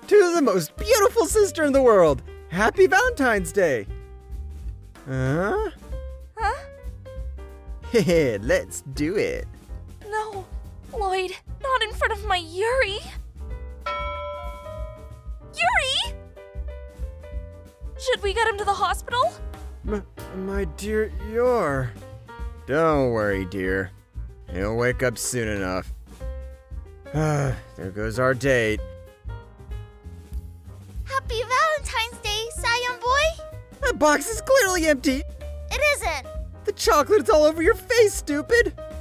to the most beautiful sister in the world. Happy Valentine's Day. Huh? Huh? Heh, let's do it. No, Loid, not in front of my Yuri. Yuri! Should we get him to the hospital? My dear Yor. Don't worry, dear. He'll wake up soon enough. There goes our date. Happy Valentine's Day, Scion boy! That box is clearly empty. It isn't. The chocolate's all over your face, stupid.